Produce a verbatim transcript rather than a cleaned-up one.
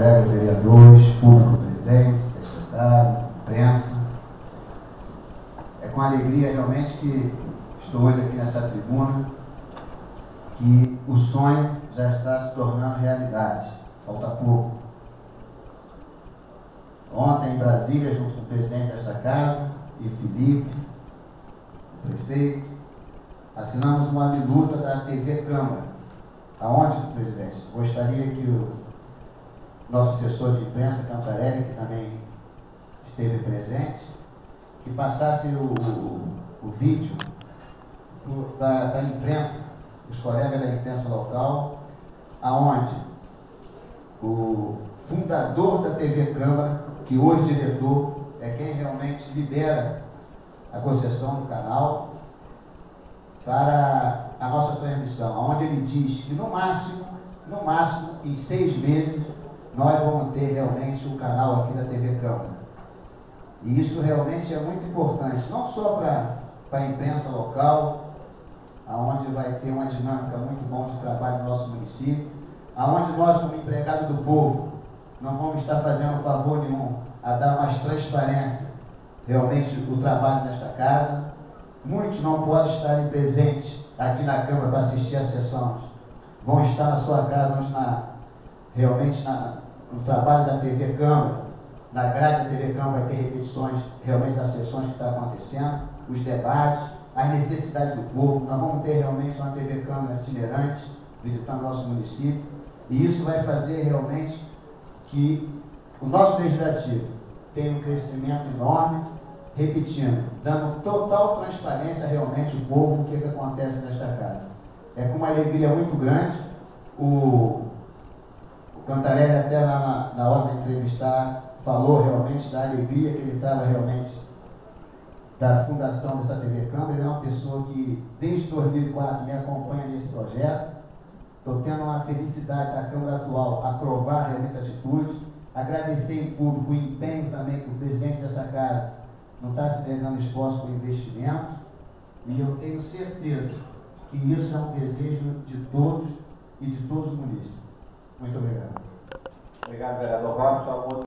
colegas vereadores, público presente, secretário, imprensa. É com alegria realmente que estou hoje aqui nessa tribuna, que o sonho já está se tornando realidade. Falta pouco. Ontem em Brasília, junto com o presidente dessa casa, e Felipe, o prefeito, assinamos uma minuta da T V Câmara. Aonde, presidente? Gostaria que o nosso assessor de imprensa, Cantarelli, que também esteve presente, que passasse o, o, o vídeo do, da, da imprensa, dos colegas da imprensa local, aonde o fundador da T V Câmara, que hoje diretor, é quem realmente libera a concessão do canal para a nossa transmissão, onde ele diz que no máximo, no máximo, em seis meses, nós vamos ter realmente o canal aqui da T V Câmara. E isso realmente é muito importante, não só para a imprensa local, aonde vai ter uma dinâmica muito bom de trabalho no nosso município, aonde nós, como empregado do povo, não vamos estar fazendo favor nenhum a dar mais transparência realmente o trabalho nesta casa. Muitos não podem estar presentes aqui na Câmara para assistir às sessões. Vão estar na sua casa, mas na, realmente na, no trabalho da T V Câmara, na grade da T V Câmara vai ter repetições realmente das sessões que estão acontecendo, os debates, as necessidades do povo. Nós vamos ter realmente uma T V Câmara itinerante, visitando nosso município, e isso vai fazer realmente que o nosso legislativo tenha um crescimento enorme, repetindo, dando total transparência realmente ao povo o que, que acontece nesta casa. É com uma alegria muito grande. O, o Cantarelli até lá na, na hora de entrevistar falou realmente da alegria que ele estava realmente da fundação dessa T V Câmara. Ele é uma pessoa que desde dois mil e quatro me acompanha nesse projeto. Estou tendo uma felicidade da Câmara atual aprovar realmente essa atitude. Agradecer em público o empenho também que o presidente dessa casa não está se negando esforço para investimento, e eu tenho certeza que isso é um desejo de todos e de todos os munícipes. Muito obrigado. Obrigado, vereador Robson.